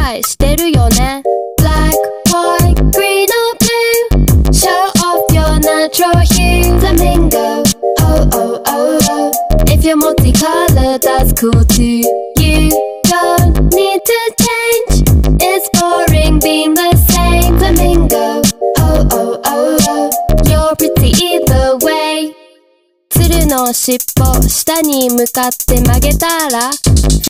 いしてるよね。 Black, white, green or blue, show off your natural hue. Flamingo, oh oh oh oh, if you're multicolored that's cool too. You don't need to change, it's boring being the same. Flamingo, oh oh oh oh, you're pretty either way. 鶴の尻尾下に向かって曲げたら